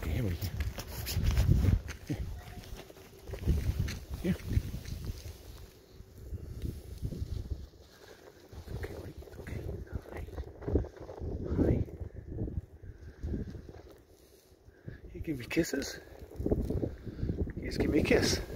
Okay, here we go. Here. Okay, buddy. It's okay. All right. Hi. You give me kisses? You just give me a kiss.